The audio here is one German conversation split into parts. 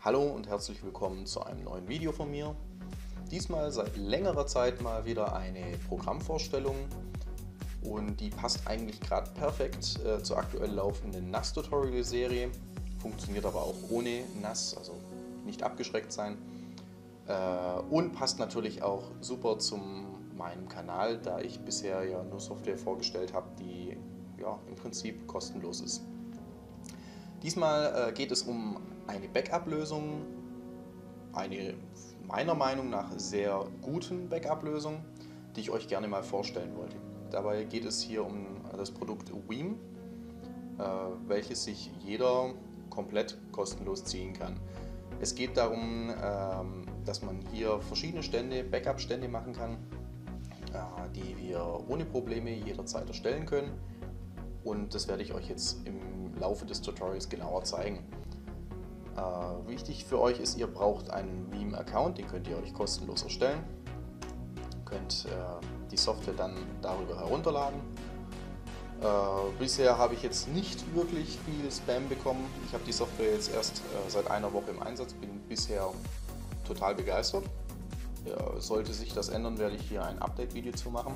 Hallo und herzlich willkommen zu einem neuen Video von mir. Diesmal seit längerer Zeit mal wieder eine Programmvorstellung und die passt eigentlich gerade perfekt zur aktuell laufenden NAS-Tutorial-Serie. Funktioniert aber auch ohne NAS, also nicht abgeschreckt sein. Und passt natürlich auch super zu meinem Kanal, da ich bisher ja nur Software vorgestellt habe, die ja, im Prinzip kostenlos ist. Diesmal geht es um eine Backup-Lösung, eine meiner Meinung nach sehr guten Backup-Lösung, die ich euch gerne mal vorstellen wollte. Dabei geht es hier um das Produkt Veeam, welches sich jeder komplett kostenlos ziehen kann. Es geht darum, dass man hier verschiedene Stände, Backup-Stände machen kann, die wir ohne Probleme jederzeit erstellen können. Und das werde ich euch jetzt im Laufe des Tutorials genauer zeigen. Wichtig für euch ist, ihr braucht einen Veeam-Account, den könnt ihr euch kostenlos erstellen. Ihr könnt die Software dann darüber herunterladen. Bisher habe ich jetzt nicht wirklich viel Spam bekommen. Ich habe die Software jetzt erst seit einer Woche im Einsatz, bin bisher total begeistert. Sollte sich das ändern, werde ich hier ein Update-Video zu machen.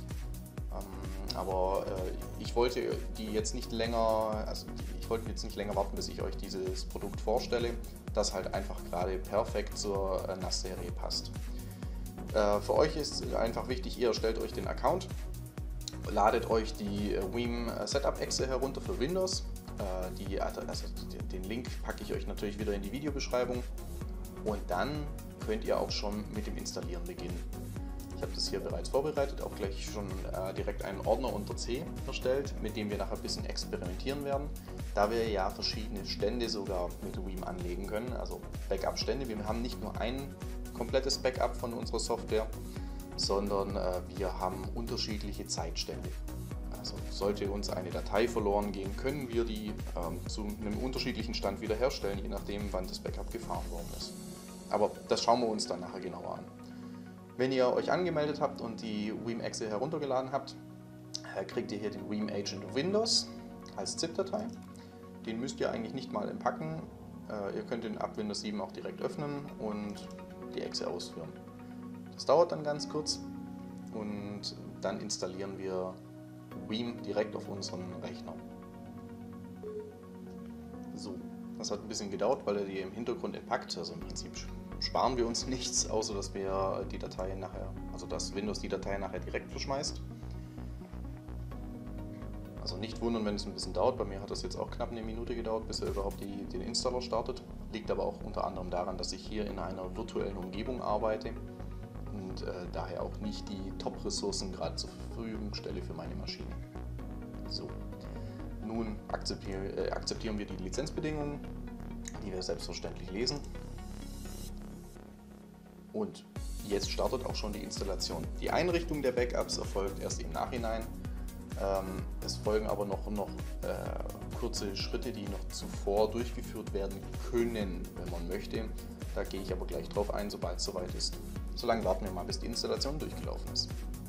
Aber ich wollte jetzt nicht länger warten, bis ich euch dieses Produkt vorstelle, das halt einfach gerade perfekt zur NAS-Serie passt. Für euch ist einfach wichtig, ihr erstellt euch den Account, ladet euch die Veeam Setup-Exe herunter für Windows. Den Link packe ich euch natürlich wieder in die Videobeschreibung und dann könnt ihr auch schon mit dem Installieren beginnen. Ich habe das hier bereits vorbereitet, auch gleich schon direkt einen Ordner unter C erstellt, mit dem wir nachher ein bisschen experimentieren werden, da wir ja verschiedene Stände sogar mit Veeam anlegen können, also Backup-Stände. Wir haben nicht nur ein komplettes Backup von unserer Software, sondern wir haben unterschiedliche Zeitstände. Also sollte uns eine Datei verloren gehen, können wir die zu einem unterschiedlichen Stand wiederherstellen, je nachdem, wann das Backup gefahren worden ist. Aber das schauen wir uns dann nachher genauer an. Wenn ihr euch angemeldet habt und die Veeam-Exe heruntergeladen habt, kriegt ihr hier den Veeam Agent Windows als ZIP-Datei. Den müsst ihr eigentlich nicht mal entpacken. Ihr könnt den ab Windows 7 auch direkt öffnen und die Exe ausführen. Das dauert dann ganz kurz und dann installieren wir Veeam direkt auf unseren Rechner. So, das hat ein bisschen gedauert, weil er die im Hintergrund entpackt, also im Prinzip sparen wir uns nichts, außer dass wir die Datei nachher, also dass Windows die Datei nachher direkt verschmeißt. Also nicht wundern, wenn es ein bisschen dauert. Bei mir hat das jetzt auch knapp eine Minute gedauert, bis er überhaupt den Installer startet. Liegt aber auch unter anderem daran, dass ich hier in einer virtuellen Umgebung arbeite und daher auch nicht die Top-Ressourcen gerade zur Verfügung stelle für meine Maschine. So, nun akzeptieren wir die Lizenzbedingungen, die wir selbstverständlich lesen. Und jetzt startet auch schon die Installation. Die Einrichtung der Backups erfolgt erst im Nachhinein. Es folgen aber noch kurze Schritte, die noch zuvor durchgeführt werden können, wenn man möchte. Da gehe ich aber gleich drauf ein, sobald es soweit ist. Solange warten wir mal, bis die Installation durchgelaufen ist.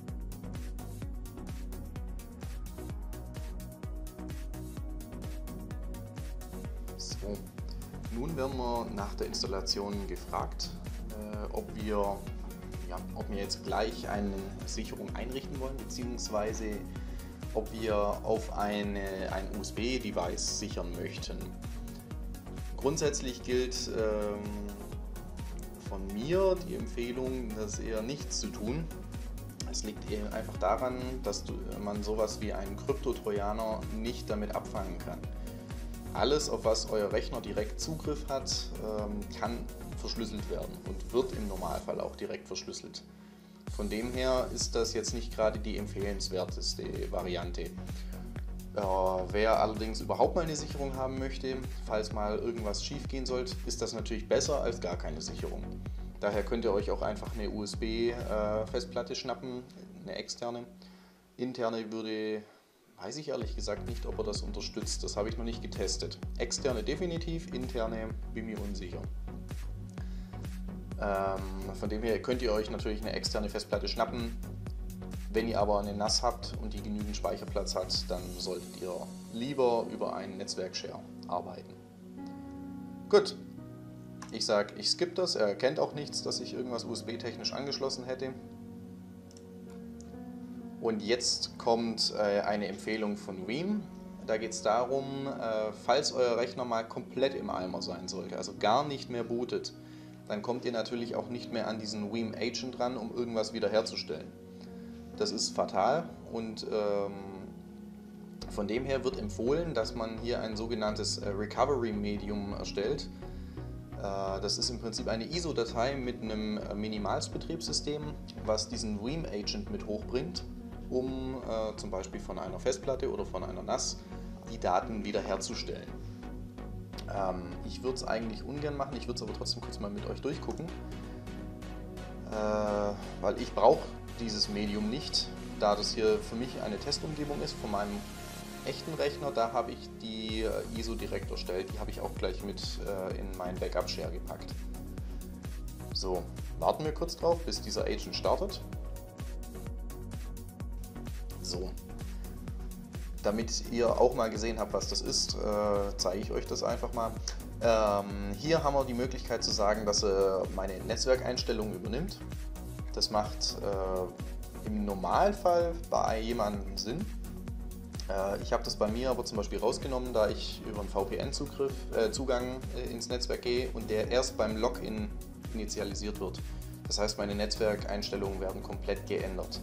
So, nun werden wir nach der Installation gefragt, ob wir jetzt gleich eine Sicherung einrichten wollen, beziehungsweise ob wir auf ein USB-Device sichern möchten. Grundsätzlich gilt von mir die Empfehlung, das eher nichts zu tun. Es liegt einfach daran, dass man sowas wie einen Kryptotrojaner nicht damit abfangen kann. Alles, auf was euer Rechner direkt Zugriff hat, kann verschlüsselt werden und wird im Normalfall auch direkt verschlüsselt. Von dem her ist das jetzt nicht gerade die empfehlenswerteste Variante. Wer allerdings überhaupt mal eine Sicherung haben möchte, falls mal irgendwas schief gehen sollte, ist das natürlich besser als gar keine Sicherung. Daher könnt ihr euch auch einfach eine USB-Festplatte schnappen, eine externe. Interne weiß ich ehrlich gesagt nicht, ob er das unterstützt. Das habe ich noch nicht getestet. Externe definitiv, interne bin mir unsicher. Von dem her könnt ihr euch natürlich eine externe Festplatte schnappen. Wenn ihr aber eine NAS habt und die genügend Speicherplatz hat, dann solltet ihr lieber über einen Netzwerk-Share arbeiten. Gut, Ich sage, ich skippe das. Er erkennt auch nichts, dass ich irgendwas USB-technisch angeschlossen hätte. Und jetzt kommt eine Empfehlung von Veeam. Da geht es darum, falls euer Rechner mal komplett im Eimer sein sollte, also gar nicht mehr bootet, dann kommt ihr natürlich auch nicht mehr an diesen Veeam Agent ran, um irgendwas wiederherzustellen. Das ist fatal und von dem her wird empfohlen, dass man hier ein sogenanntes Recovery Medium erstellt. Das ist im Prinzip eine ISO-Datei mit einem Minimalsbetriebssystem, was diesen Veeam Agent mit hochbringt, um zum Beispiel von einer Festplatte oder von einer NAS die Daten wiederherzustellen. Ich würde es eigentlich ungern machen, ich würde es aber trotzdem kurz mal mit euch durchgucken, weil ich brauche dieses Medium nicht, da das hier für mich eine Testumgebung ist von meinem echten Rechner. Da habe ich die ISO direkt erstellt, die habe ich auch gleich mit in meinen Backup-Share gepackt. So, warten wir kurz drauf, bis dieser Agent startet. So, damit ihr auch mal gesehen habt, was das ist, zeige ich euch das einfach mal. Hier haben wir die Möglichkeit zu sagen, dass er meine Netzwerkeinstellungen übernimmt. Das macht im Normalfall bei jemandem Sinn. Ich habe das bei mir aber zum Beispiel rausgenommen, da ich über einen VPN-Zugang ins Netzwerk gehe und der erst beim Login initialisiert wird. Das heißt, meine Netzwerkeinstellungen werden komplett geändert.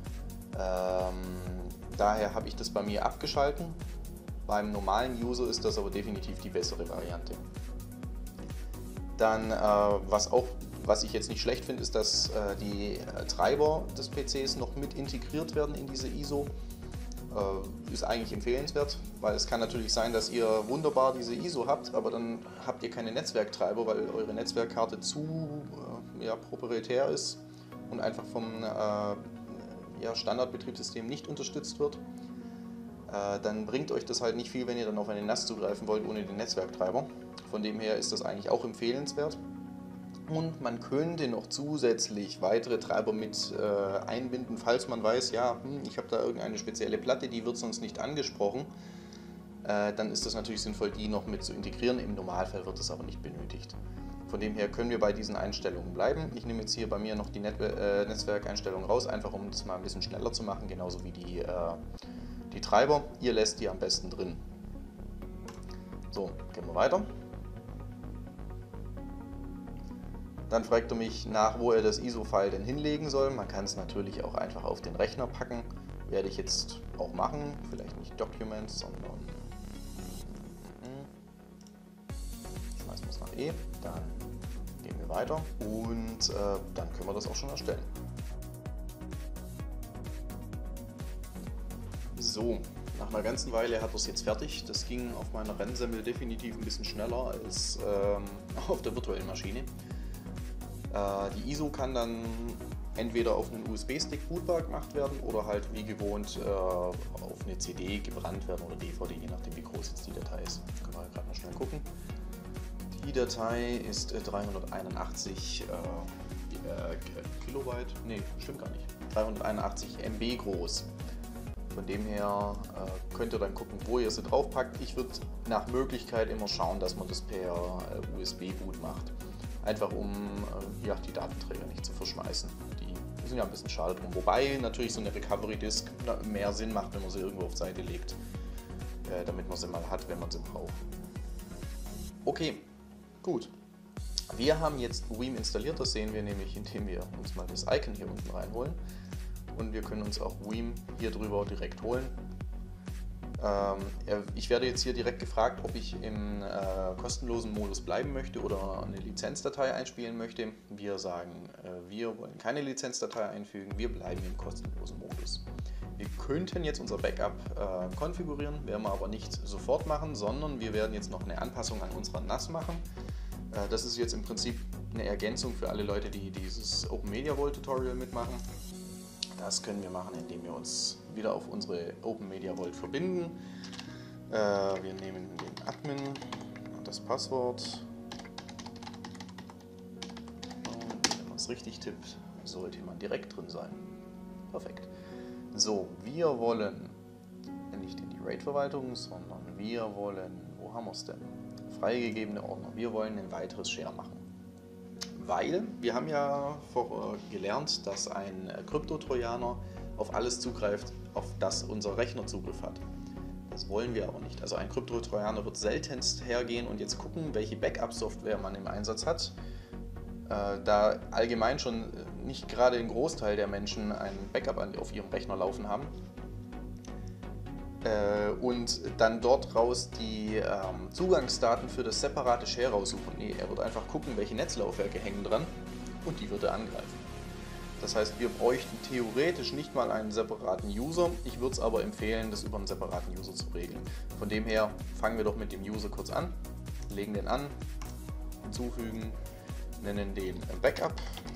Daher habe ich das bei mir abgeschalten. Beim normalen User ist das aber definitiv die bessere Variante. Dann, was ich jetzt nicht schlecht finde, ist, dass die Treiber des PCs noch mit integriert werden in diese ISO. Ist eigentlich empfehlenswert, weil es kann natürlich sein, dass ihr wunderbar diese ISO habt, aber dann habt ihr keine Netzwerktreiber, weil eure Netzwerkkarte zu proprietär ist und einfach vom Standardbetriebssystem nicht unterstützt wird. Dann bringt euch das halt nicht viel, wenn ihr dann auf eine NAS zugreifen wollt ohne den Netzwerktreiber. Von dem her ist das eigentlich auch empfehlenswert. Und man könnte noch zusätzlich weitere Treiber mit einbinden, falls man weiß, ja, ich habe da irgendeine spezielle Platte, die wird sonst nicht angesprochen. Dann ist das natürlich sinnvoll, die noch mit zu integrieren. Im Normalfall wird das aber nicht benötigt. Von dem her können wir bei diesen Einstellungen bleiben. Ich nehme jetzt hier bei mir noch die Netzwerkeinstellungen raus, einfach um das mal ein bisschen schneller zu machen, genauso wie die Treiber. Ihr lässt die am besten drin. So, gehen wir weiter. Dann fragt er mich nach, wo er das ISO-File denn hinlegen soll. Man kann es natürlich auch einfach auf den Rechner packen. Werde ich jetzt auch machen. Vielleicht nicht Documents, sondern schmeißen wir es nach E. Dann gehen wir weiter und dann können wir das auch schon erstellen. So, nach einer ganzen Weile hat er es jetzt fertig. Das ging auf meiner Rennsemmel definitiv ein bisschen schneller als auf der virtuellen Maschine. Die ISO kann dann entweder auf einen USB-Stick bootbar gemacht werden oder halt wie gewohnt auf eine CD gebrannt werden oder DVD, je nachdem wie groß jetzt die Datei ist. Können wir gerade mal schnell gucken. Die Datei ist 381 Kilobyte, nee, stimmt gar nicht, 381 MB groß. Von dem her könnt ihr dann gucken, wo ihr sie draufpackt. Ich würde nach Möglichkeit immer schauen, dass man das per USB-Boot macht. Einfach um die Datenträger nicht zu verschmeißen. Die sind ja ein bisschen schade drum. Wobei natürlich so eine Recovery-Disk mehr Sinn macht, wenn man sie irgendwo auf Seite legt, damit man sie mal hat, wenn man sie braucht. Okay, gut. Wir haben jetzt Veeam installiert, das sehen wir nämlich, indem wir uns mal das Icon hier unten reinholen. Und wir können uns auch Veeam hier drüber direkt holen. Ich werde jetzt hier direkt gefragt, ob ich im kostenlosen Modus bleiben möchte oder eine Lizenzdatei einspielen möchte. Wir sagen, wir wollen keine Lizenzdatei einfügen, wir bleiben im kostenlosen Modus. Wir könnten jetzt unser Backup konfigurieren, werden wir aber nicht sofort machen, sondern wir werden jetzt noch eine Anpassung an unserer NAS machen. Das ist jetzt im Prinzip eine Ergänzung für alle Leute, die dieses Open Media Vault Tutorial mitmachen. Das können wir machen, indem wir uns wieder auf unsere Open Media Vault verbinden. Wir nehmen den Admin und das Passwort. Und wenn man es richtig tippt, sollte man direkt drin sein. Perfekt. So, wir wollen nicht in die RAID-Verwaltung, sondern wir wollen, wo haben wir es denn? Freigegebene Ordner. Wir wollen ein weiteres Share machen. Weil wir haben ja gelernt, dass ein Kryptotrojaner auf alles zugreift, auf das unser Rechner Zugriff hat. Das wollen wir aber nicht. Also ein Kryptotrojaner wird seltenst hergehen und jetzt gucken, welche Backup-Software man im Einsatz hat. Da allgemein schon nicht gerade ein Großteil der Menschen ein Backup auf ihrem Rechner laufen haben. Und dann dort raus die Zugangsdaten für das separate Share raussuchen. Nee, er wird einfach gucken, welche Netzlaufwerke hängen dran und die wird er angreifen. Das heißt, wir bräuchten theoretisch nicht mal einen separaten User. Ich würde es aber empfehlen, das über einen separaten User zu regeln. Von dem her fangen wir doch mit dem User kurz an, legen den an, hinzufügen, nennen den Backup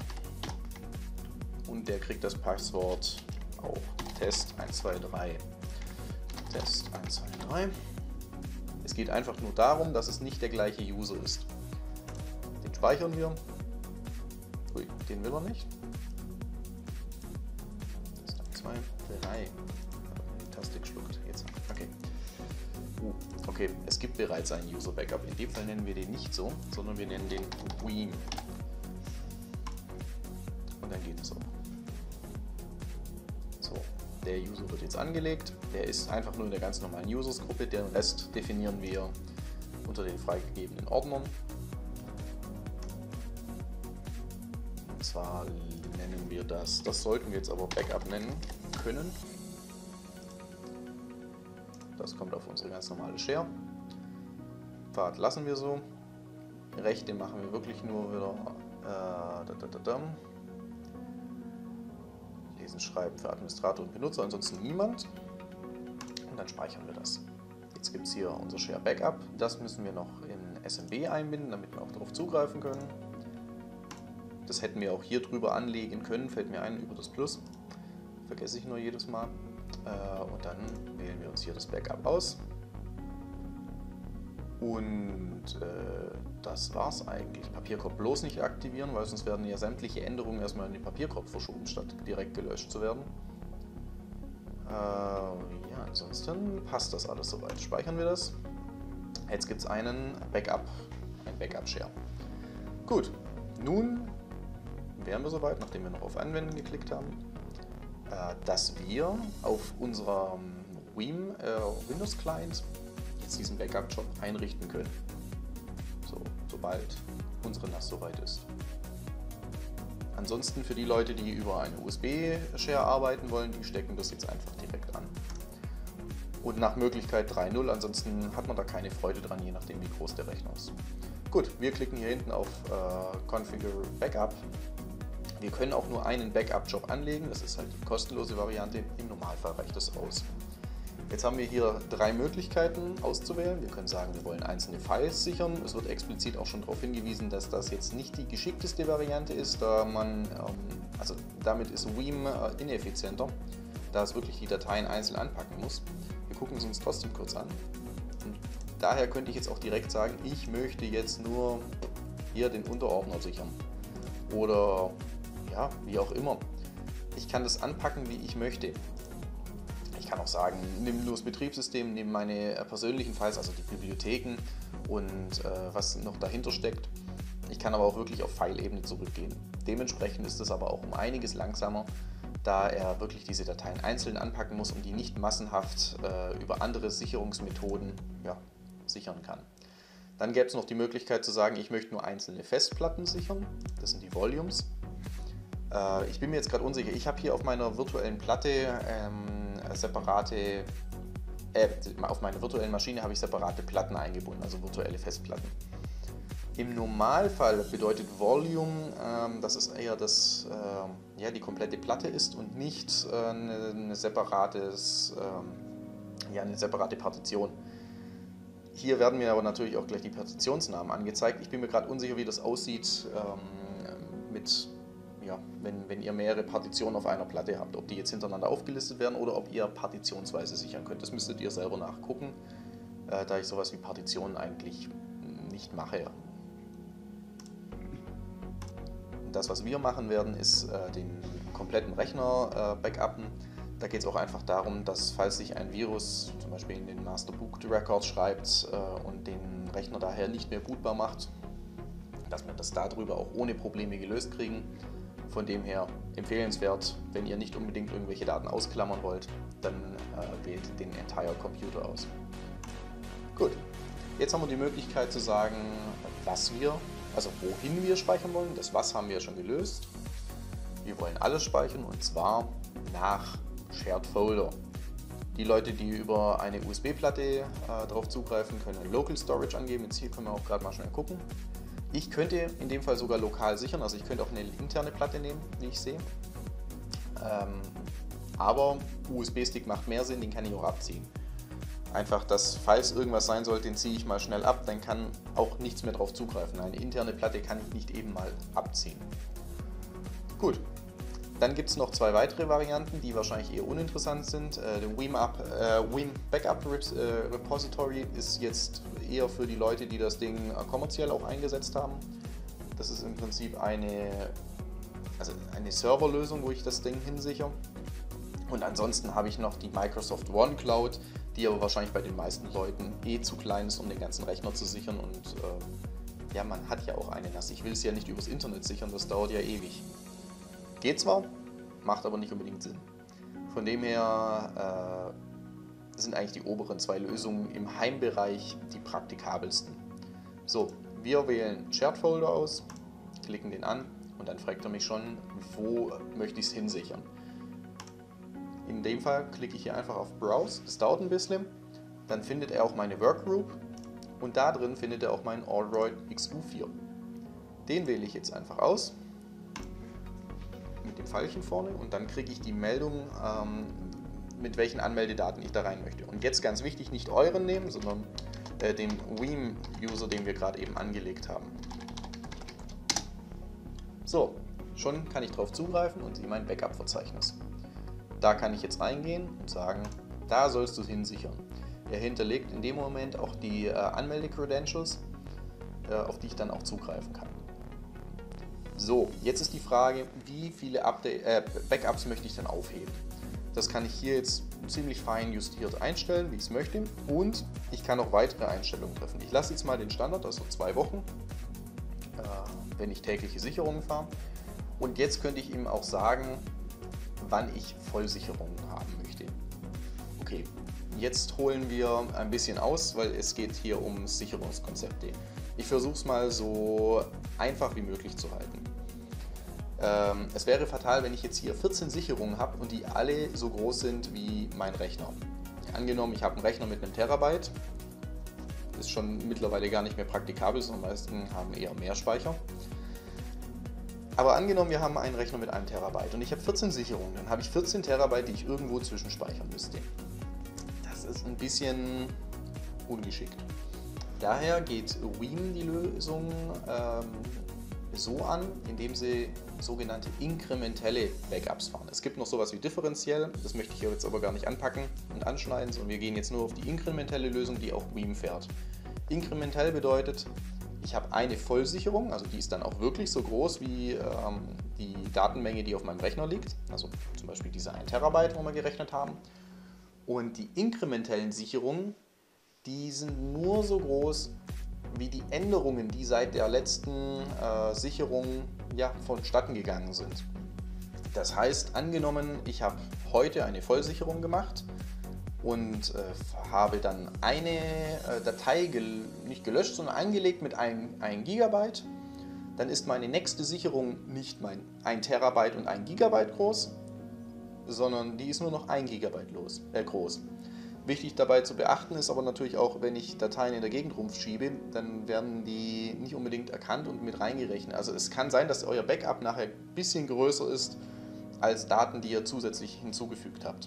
und der kriegt das Passwort auch Test123. Test123. Es geht einfach nur darum, dass es nicht der gleiche User ist. Den speichern wir. Ui, den will er nicht. Test123. Die Taste geschluckt. Jetzt. Okay. Okay, es gibt bereits einen User Backup. In dem Fall nennen wir den nicht so, sondern wir nennen den Veeam. Und dann geht es auch. So, der User wird jetzt angelegt. Der ist einfach nur in der ganz normalen Users-Gruppe. Den Rest definieren wir unter den freigegebenen Ordnern. Und zwar nennen wir das sollten wir jetzt aber Backup nennen können. Das kommt auf unsere ganz normale Share. Pfad lassen wir so. Rechte machen wir wirklich nur wieder Lesen, Schreiben für Administrator und Benutzer, ansonsten niemand. Und dann speichern wir das. Jetzt gibt es hier unser Share Backup. Das müssen wir noch in SMB einbinden, damit wir auch darauf zugreifen können. Das hätten wir auch hier drüber anlegen können, fällt mir ein, über das Plus. Vergesse ich nur jedes Mal. Und dann wählen wir uns hier das Backup aus. Und das war's eigentlich. Papierkorb bloß nicht aktivieren, weil sonst werden ja sämtliche Änderungen erstmal in den Papierkorb verschoben, statt direkt gelöscht zu werden. Ja, ansonsten passt das alles soweit. Speichern wir das. Jetzt gibt es ein Backup-Share. Gut, nun wären wir soweit, nachdem wir noch auf Anwenden geklickt haben, dass wir auf unserem Veeam Windows Client jetzt diesen Backup-Job einrichten können. So, sobald unsere NAS soweit ist. Ansonsten für die Leute, die über eine USB-Share arbeiten wollen, die stecken das jetzt einfach direkt an. Und nach Möglichkeit 3.0, ansonsten hat man da keine Freude dran, je nachdem wie groß der Rechner ist. Gut, wir klicken hier hinten auf Configure Backup. Wir können auch nur einen Backup-Job anlegen, das ist halt die kostenlose Variante, im Normalfall reicht das aus. Jetzt haben wir hier 3 Möglichkeiten auszuwählen. Wir können sagen, wir wollen einzelne Files sichern. Es wird explizit auch schon darauf hingewiesen, dass das jetzt nicht die geschickteste Variante ist, da man, also damit ist Veeam ineffizienter, da es wirklich die Dateien einzeln anpacken muss. Wir gucken es uns trotzdem kurz an. Und daher könnte ich jetzt auch direkt sagen, ich möchte jetzt nur hier den Unterordner sichern. Oder ja, wie auch immer. Ich kann das anpacken, wie ich möchte. Ich kann auch sagen, nimm nur das Betriebssystem, nimm meine persönlichen Files, also die Bibliotheken und was noch dahinter steckt. Ich kann aber auch wirklich auf File-Ebene zurückgehen. Dementsprechend ist es aber auch um einiges langsamer, da er wirklich diese Dateien einzeln anpacken muss und die nicht massenhaft über andere Sicherungsmethoden sichern kann. Dann gäbe es noch die Möglichkeit zu sagen, ich möchte nur einzelne Festplatten sichern. Das sind die Volumes. Ich bin mir jetzt gerade unsicher. Ich habe hier auf meiner virtuellen Platte auf meiner virtuellen Maschine habe ich separate Platten eingebunden, also virtuelle Festplatten. Im Normalfall bedeutet Volume, dass es eher die komplette Platte ist und nicht eine separate Partition. Hier werden mir aber natürlich auch gleich die Partitionsnamen angezeigt. Ich bin mir gerade unsicher, wie das aussieht wenn ihr mehrere Partitionen auf einer Platte habt, ob die jetzt hintereinander aufgelistet werden oder ob ihr partitionsweise sichern könnt. Das müsstet ihr selber nachgucken, da ich sowas wie Partitionen eigentlich nicht mache. Das, was wir machen werden, ist den kompletten Rechner backuppen. Da geht es auch einfach darum, dass falls sich ein Virus zum Beispiel in den Master Boot Record schreibt und den Rechner daher nicht mehr bootbar macht, dass wir das darüber auch ohne Probleme gelöst kriegen. Von dem her empfehlenswert, wenn ihr nicht unbedingt irgendwelche Daten ausklammern wollt, dann wählt den Entire Computer aus. Gut, jetzt haben wir die Möglichkeit zu sagen, wohin wir speichern wollen. Das Was haben wir schon gelöst. Wir wollen alles speichern und zwar nach Shared Folder. Die Leute, die über eine USB-Platte darauf zugreifen, können Local Storage angeben. Jetzt hier können wir auch gerade mal schnell gucken. Ich könnte in dem Fall sogar lokal sichern, also ich könnte auch eine interne Platte nehmen, wie ich sehe. Aber USB-Stick macht mehr Sinn, den kann ich auch abziehen. Einfach, dass falls irgendwas sein sollte, den ziehe ich mal schnell ab, dann kann auch nichts mehr drauf zugreifen. Eine interne Platte kann ich nicht eben mal abziehen. Gut, dann gibt es noch zwei weitere Varianten, die wahrscheinlich eher uninteressant sind. Der Veeam Backup Repository ist jetzt eher für die Leute, die das Ding kommerziell auch eingesetzt haben. Das ist im Prinzip eine Serverlösung, wo ich das Ding hinsichere. Und ansonsten habe ich noch die Microsoft OneCloud, die aber wahrscheinlich bei den meisten Leuten zu klein ist, um den ganzen Rechner zu sichern. Und ja, man hat ja auch eine NAS. Ich will es ja nicht übers Internet sichern, das dauert ja ewig. Geht zwar, macht aber nicht unbedingt Sinn. Von dem her sind eigentlich die oberen zwei Lösungen im Heimbereich die praktikabelsten. So, wir wählen Shared Folder aus, klicken den an und dann fragt er mich schon, wo möchte ich es hinsichern. In dem Fall klicke ich hier einfach auf Browse, das dauert ein bisschen, dann findet er auch meine Workgroup und da drin findet er auch meinen Allroyd XU4. Den wähle ich jetzt einfach aus, mit dem Pfeilchen vorne, und dann kriege ich die Meldung, mit welchen Anmeldedaten ich da rein möchte. Und jetzt ganz wichtig, nicht euren nehmen, sondern den Veeam-User, den wir gerade eben angelegt haben. So, schon kann ich darauf zugreifen und sehe mein Backup-Verzeichnis. Da kann ich jetzt reingehen und sagen, da sollst du es hinsichern. Er hinterlegt in dem Moment auch die Anmelde-Credentials, auf die ich dann auch zugreifen kann. So, jetzt ist die Frage, wie viele Backups möchte ich denn aufheben? Das kann ich hier jetzt ziemlich fein justiert einstellen, wie ich es möchte, und ich kann auch weitere Einstellungen treffen. Ich lasse jetzt mal den Standard, also 2 Wochen, wenn ich tägliche Sicherungen fahre. Und jetzt könnte ich ihm auch sagen, wann ich Vollsicherungen haben möchte. Okay, jetzt holen wir ein bisschen aus, weil es geht hier um Sicherungskonzepte. Ich versuche es mal so einfach wie möglich zu halten. Es wäre fatal, wenn ich jetzt hier 14 Sicherungen habe und die alle so groß sind wie mein Rechner. Angenommen, ich habe einen Rechner mit einem Terabyte, ist schon mittlerweile gar nicht mehr praktikabel, sondern die meisten haben eher mehr Speicher. Aber angenommen, wir haben einen Rechner mit 1 Terabyte und ich habe 14 Sicherungen, dann habe ich 14 Terabyte, die ich irgendwo zwischenspeichern müsste. Das ist ein bisschen ungeschickt. Daher geht Veeam die Lösung so an, indem sie sogenannte inkrementelle Backups fahren. Es gibt noch sowas wie differenziell, das möchte ich hier jetzt aber gar nicht anpacken und anschneiden, sondern wir gehen jetzt nur auf die inkrementelle Lösung, die auch Veeam fährt. Inkrementell bedeutet, ich habe eine Vollsicherung, also die ist dann auch wirklich so groß wie die Datenmenge, die auf meinem Rechner liegt, also zum Beispiel diese 1 Terabyte, wo wir gerechnet haben. Und die inkrementellen Sicherungen, die sind nur so groß wie die Änderungen, die seit der letzten Sicherung vonstatten gegangen sind. Das heißt, angenommen, ich habe heute eine Vollsicherung gemacht und habe dann eine Datei nicht gelöscht, sondern angelegt mit 1 Gigabyte, dann ist meine nächste Sicherung nicht mein 1 Terabyte und 1 Gigabyte groß, sondern die ist nur noch 1 Gigabyte groß. Wichtig dabei zu beachten ist aber natürlich auch, wenn ich Dateien in der Gegend rumschiebe, dann werden die nicht unbedingt erkannt und mit reingerechnet. Also es kann sein, dass euer Backup nachher ein bisschen größer ist als Daten, die ihr zusätzlich hinzugefügt habt.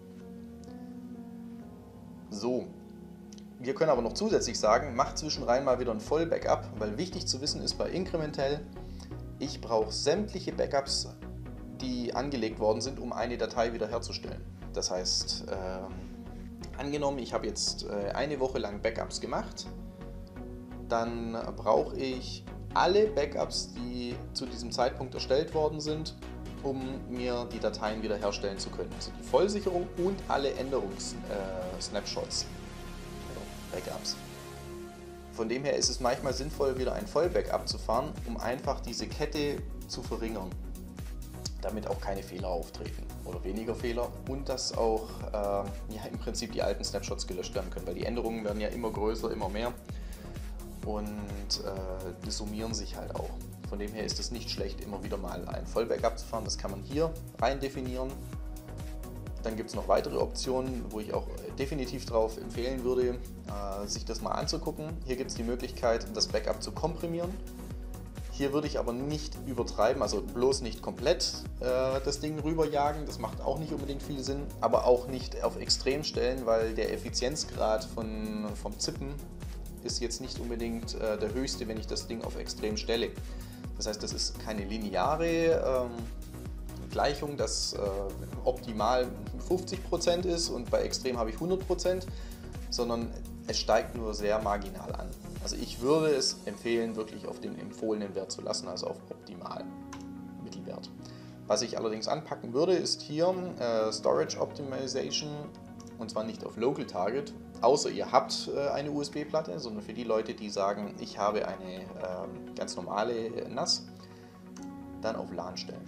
So, wir können aber noch zusätzlich sagen, macht zwischenrein mal wieder ein Voll-Backup, weil wichtig zu wissen ist bei inkrementell, ich brauche sämtliche Backups, die angelegt worden sind, um eine Datei wiederherzustellen. Das heißt, angenommen, ich habe jetzt eine Woche lang Backups gemacht, dann brauche ich alle Backups, die zu diesem Zeitpunkt erstellt worden sind, um mir die Dateien wiederherstellen zu können. Also die Vollsicherung und alle Änderungs-Snapshots, Backups. Von dem her ist es manchmal sinnvoll, wieder ein Vollbackup zu fahren, um einfach diese Kette zu verringern, damit auch keine Fehler auftreten oder weniger Fehler und dass auch im Prinzip die alten Snapshots gelöscht werden können, weil die Änderungen werden ja immer größer, immer mehr und die summieren sich halt auch. Von dem her ist es nicht schlecht, immer wieder mal ein Vollbackup zu fahren, das kann man hier rein definieren. Dann gibt es noch weitere Optionen, wo ich auch definitiv darauf empfehlen würde, sich das mal anzugucken. Hier gibt es die Möglichkeit, das Backup zu komprimieren. Hier würde ich aber nicht übertreiben, also bloß nicht komplett das Ding rüberjagen, das macht auch nicht unbedingt viel Sinn, aber auch nicht auf Extrem stellen, weil der Effizienzgrad vom Zippen ist jetzt nicht unbedingt der höchste, wenn ich das Ding auf Extrem stelle. Das heißt, das ist keine lineare Gleichung, dass optimal 50% ist und bei Extrem habe ich 100%, sondern es steigt nur sehr marginal an. Also ich würde es empfehlen, wirklich auf den empfohlenen Wert zu lassen, also auf optimal Mittelwert. Was ich allerdings anpacken würde, ist hier Storage Optimization, und zwar nicht auf Local Target, außer ihr habt eine USB-Platte, sondern für die Leute, die sagen, ich habe eine ganz normale NAS, dann auf LAN stellen.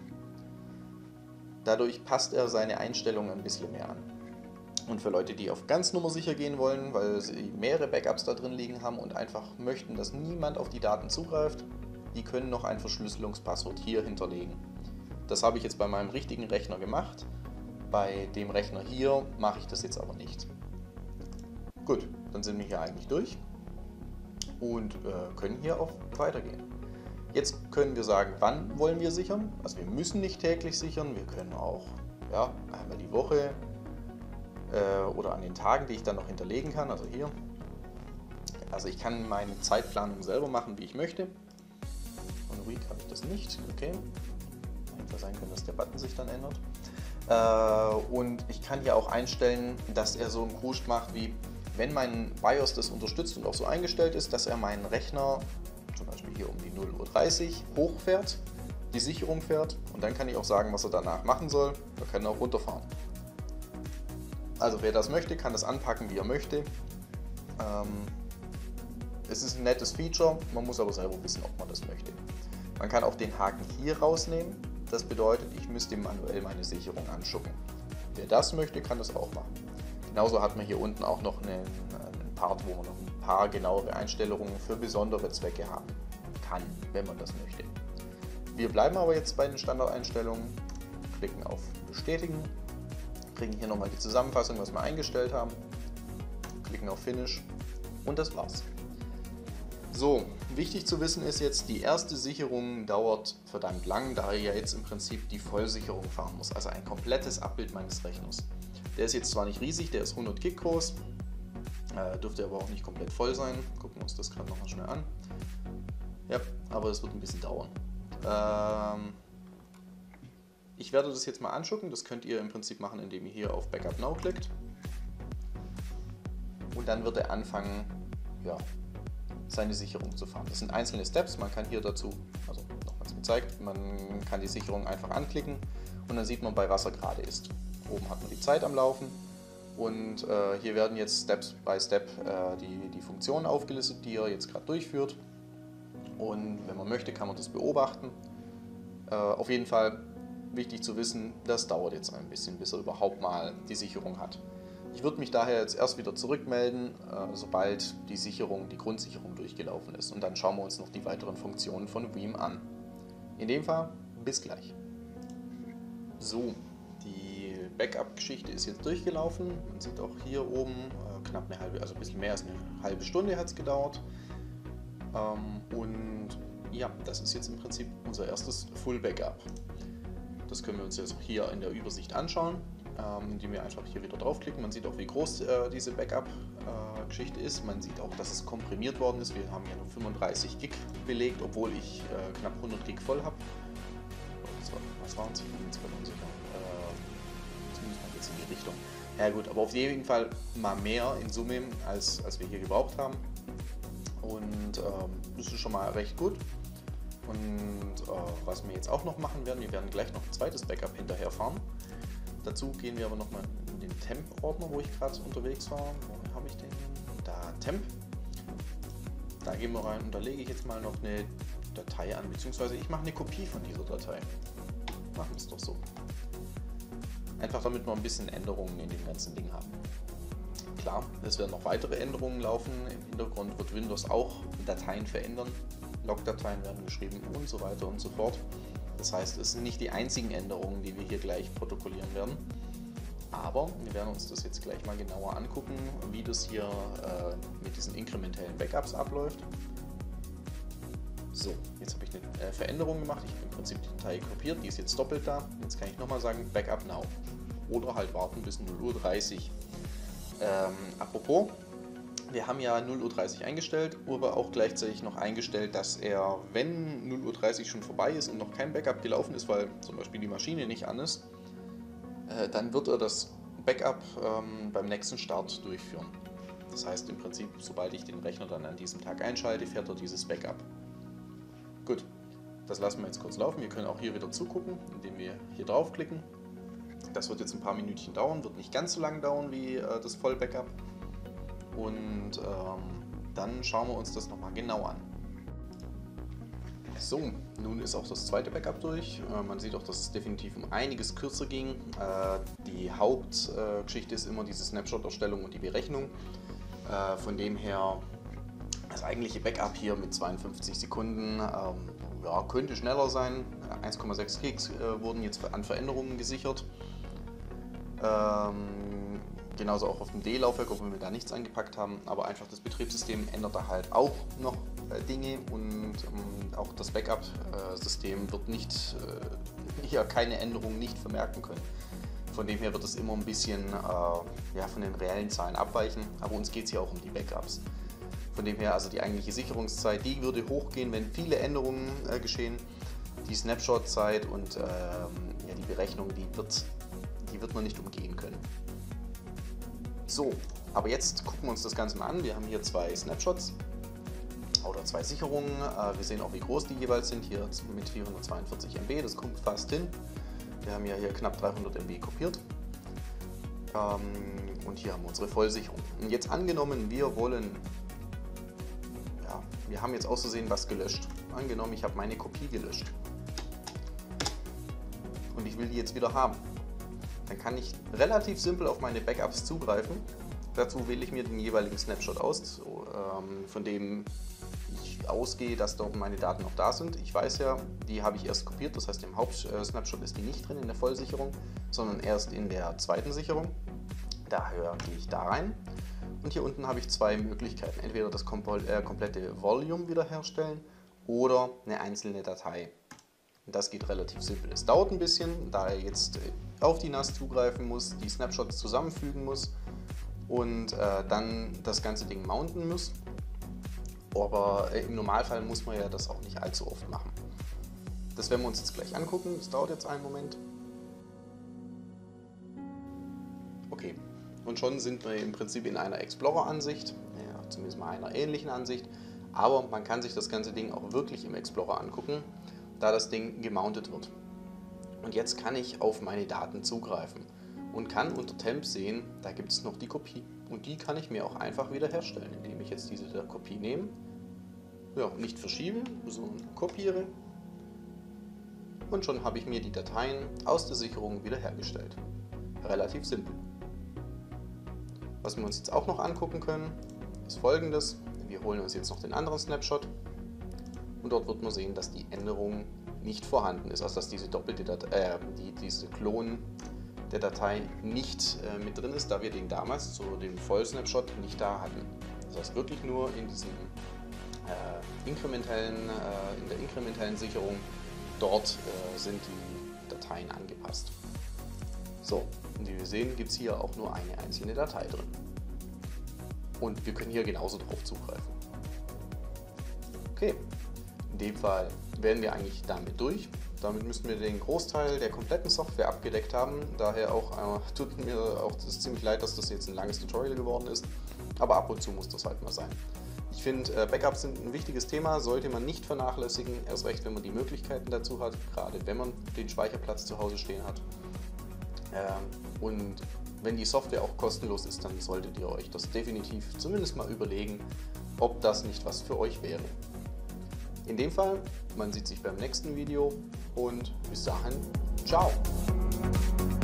Dadurch passt er seine Einstellungen ein bisschen mehr an. Und für Leute, die auf ganz nummersicher gehen wollen, weil sie mehrere Backups da drin liegen haben und einfach möchten, dass niemand auf die Daten zugreift, die können noch ein Verschlüsselungspasswort hier hinterlegen. Das habe ich jetzt bei meinem richtigen Rechner gemacht. Bei dem Rechner hier mache ich das jetzt aber nicht. Gut, dann sind wir hier eigentlich durch und können hier auch weitergehen. Jetzt können wir sagen, wann wollen wir sichern. Also wir müssen nicht täglich sichern, wir können auch einmal die Woche oder an den Tagen, die ich dann noch hinterlegen kann, also hier. Also ich kann meine Zeitplanung selber machen, wie ich möchte. Von Week habe ich das nicht, okay. Hätte sein können, dass der Button sich dann ändert. Und ich kann hier auch einstellen, dass er so einen Kruscht macht, wie wenn mein BIOS das unterstützt und auch so eingestellt ist, dass er meinen Rechner zum Beispiel hier um die 0:30 Uhr hochfährt, die Sicherung fährt und dann kann ich auch sagen, was er danach machen soll. Er kann auch runterfahren. Also wer das möchte, kann das anpacken, wie er möchte. Es ist ein nettes Feature, man muss aber selber wissen, ob man das möchte. Man kann auch den Haken hier rausnehmen. Das bedeutet, ich müsste manuell meine Sicherung anschucken. Wer das möchte, kann das auch machen. Genauso hat man hier unten auch noch einen Part, wo man noch ein paar genauere Einstellungen für besondere Zwecke haben kann, wenn man das möchte. Wir bleiben aber jetzt bei den Standardeinstellungen, klicken auf Bestätigen, kriegen hier nochmal die Zusammenfassung, was wir eingestellt haben, klicken auf Finish und das war's. So, wichtig zu wissen ist jetzt, die erste Sicherung dauert verdammt lang, da ich ja jetzt im Prinzip die Vollsicherung fahren muss, also ein komplettes Abbild meines Rechners. Der ist jetzt zwar nicht riesig, der ist 100 Gig groß, dürfte aber auch nicht komplett voll sein. Gucken wir uns das gerade nochmal schnell an. Ja, aber es wird ein bisschen dauern. Ich werde das jetzt mal anschauen, das könnt ihr im Prinzip machen, indem ihr hier auf Backup Now klickt. Und dann wird er anfangen, seine Sicherung zu fahren. Das sind einzelne Steps, man kann hier dazu, also nochmals gezeigt, man kann die Sicherung einfach anklicken und dann sieht man, bei was er gerade ist. Oben hat man die Zeit am Laufen und hier werden jetzt Step by Step die Funktionen aufgelistet, die er jetzt gerade durchführt. Und wenn man möchte, kann man das beobachten. Auf jeden Fall wichtig zu wissen, das dauert jetzt ein bisschen, bis er überhaupt mal die Sicherung hat. Ich würde mich daher jetzt erst wieder zurückmelden, sobald die Grundsicherung durchgelaufen ist. Und dann schauen wir uns noch die weiteren Funktionen von Veeam an. In dem Fall, bis gleich. So, die Backup-Geschichte ist jetzt durchgelaufen. Man sieht auch hier oben knapp eine halbe, also ein bisschen mehr als eine halbe Stunde hat es gedauert. Und ja, das ist jetzt im Prinzip unser erstes Full Backup. Das können wir uns jetzt auch hier in der Übersicht anschauen, indem wir einfach hier wieder draufklicken. Man sieht auch, wie groß diese Backup-Geschichte ist. Man sieht auch, dass es komprimiert worden ist. Wir haben ja nur 35 Gig belegt, obwohl ich knapp 100 Gig voll habe. Was waren es? Ich bin jetzt gerade unsicher. Zumindest mal jetzt in die Richtung. Ja gut, aber auf jeden Fall mal mehr in Summe, als wir hier gebraucht haben. Und das ist schon mal recht gut. Und was wir jetzt auch noch machen werden, wir werden gleich noch ein zweites Backup hinterherfahren. Dazu gehen wir aber nochmal in den Temp-Ordner, wo ich gerade unterwegs war. Wo habe ich den? Da, Temp. Da gehen wir rein und da lege ich jetzt mal noch eine Datei an, beziehungsweise ich mache eine Kopie von dieser Datei. Machen wir es doch so. Einfach damit wir ein bisschen Änderungen in dem ganzen Ding haben. Klar, es werden noch weitere Änderungen laufen. Im Hintergrund wird Windows auch Dateien verändern. Logdateien werden geschrieben und so weiter und so fort. Das heißt, es sind nicht die einzigen Änderungen, die wir hier gleich protokollieren werden. Aber wir werden uns das jetzt gleich mal genauer angucken, wie das hier mit diesen inkrementellen Backups abläuft. So, jetzt habe ich eine Veränderung gemacht. Ich habe im Prinzip die Datei kopiert, die ist jetzt doppelt da. Jetzt kann ich nochmal sagen, Backup now. Oder halt warten bis 0:30 Uhr. Apropos, wir haben ja 0:30 Uhr eingestellt, aber auch gleichzeitig noch eingestellt, dass er, wenn 0:30 Uhr schon vorbei ist und noch kein Backup gelaufen ist, weil zum Beispiel die Maschine nicht an ist, dann wird er das Backup beim nächsten Start durchführen. Das heißt im Prinzip, sobald ich den Rechner dann an diesem Tag einschalte, fährt er dieses Backup. Gut, das lassen wir jetzt kurz laufen. Wir können auch hier wieder zugucken, indem wir hier draufklicken. Das wird jetzt ein paar Minütchen dauern, wird nicht ganz so lang dauern wie das Voll-Backup. Und dann schauen wir uns das nochmal genau an. So, nun ist auch das zweite Backup durch. Man sieht auch, dass es definitiv um einiges kürzer ging. Die Hauptgeschichte ist immer diese Snapshot-Erstellung und die Berechnung. Von dem her, das eigentliche Backup hier mit 52 Sekunden ja, könnte schneller sein. 1,6 Gigs wurden jetzt an Veränderungen gesichert. Genauso auch auf dem D-Laufwerk, obwohl wir da nichts eingepackt haben, aber einfach das Betriebssystem ändert da halt auch noch Dinge und auch das Backup-System wird nicht, hier keine Änderungen nicht vermerken können. Von dem her wird es immer ein bisschen ja, von den reellen Zahlen abweichen, aber uns geht es hier auch um die Backups. Von dem her, also die eigentliche Sicherungszeit, die würde hochgehen, wenn viele Änderungen geschehen. Die Snapshot-Zeit und ja, die Berechnung, die wird man nicht umgehen können. So, aber jetzt gucken wir uns das Ganze mal an. Wir haben hier zwei Snapshots oder zwei Sicherungen. Wir sehen auch, wie groß die jeweils sind. Hier mit 442 MB, das kommt fast hin. Wir haben ja hier knapp 300 MB kopiert. Und hier haben wir unsere Vollsicherung. Und jetzt angenommen, wir wollen, ja, wir haben jetzt aus Versehen was gelöscht. Angenommen, ich habe meine Kopie gelöscht. Und ich will die jetzt wieder haben. Dann kann ich relativ simpel auf meine Backups zugreifen. Dazu wähle ich mir den jeweiligen Snapshot aus, von dem ich ausgehe, dass dort meine Daten noch da sind. Ich weiß ja, die habe ich erst kopiert, das heißt im Hauptsnapshot ist die nicht drin in der Vollsicherung, sondern erst in der zweiten Sicherung. Daher gehe ich da rein und hier unten habe ich zwei Möglichkeiten. Entweder das komplette Volume wiederherstellen oder eine einzelne Datei. Das geht relativ simpel. Es dauert ein bisschen, da er jetzt auf die NAS zugreifen muss, die Snapshots zusammenfügen muss und dann das ganze Ding mounten muss. Aber im Normalfall muss man ja das auch nicht allzu oft machen. Das werden wir uns jetzt gleich angucken. Das dauert jetzt einen Moment. Okay, und schon sind wir im Prinzip in einer Explorer-Ansicht, ja, zumindest mal einer ähnlichen Ansicht. Aber man kann sich das ganze Ding auch wirklich im Explorer angucken, da das Ding gemountet wird. Und jetzt kann ich auf meine Daten zugreifen und kann unter Temp sehen, da gibt es noch die Kopie. Und die kann ich mir auch einfach wiederherstellen, indem ich jetzt diese Kopie nehme, ja, nicht verschiebe, sondern kopiere. Und schon habe ich mir die Dateien aus der Sicherung wiederhergestellt. Relativ simpel. Was wir uns jetzt auch noch angucken können, ist Folgendes. Wir holen uns jetzt noch den anderen Snapshot. Und dort wird man sehen, dass die Änderung nicht vorhanden ist, also dass diese doppelte Datei, diese Klon der Datei nicht mit drin ist, da wir den damals zu dem Voll-Snapshot nicht da hatten. Das heißt wirklich nur in diesem in der inkrementellen Sicherung, dort sind die Dateien angepasst. So, und wie wir sehen, gibt es hier auch nur eine einzelne Datei drin. Und wir können hier genauso drauf zugreifen. Okay. In dem Fall wären wir eigentlich damit durch. Damit müssten wir den Großteil der kompletten Software abgedeckt haben. Daher auch tut mir auch das ziemlich leid, dass das jetzt ein langes Tutorial geworden ist. Aber ab und zu muss das halt mal sein. Ich finde, Backups sind ein wichtiges Thema, sollte man nicht vernachlässigen. Erst recht, wenn man die Möglichkeiten dazu hat, gerade wenn man den Speicherplatz zu Hause stehen hat. Und wenn die Software auch kostenlos ist, dann solltet ihr euch das definitiv zumindest mal überlegen ob das nicht was für euch wäre. In dem Fall, man sieht sich beim nächsten Video und bis dahin, ciao!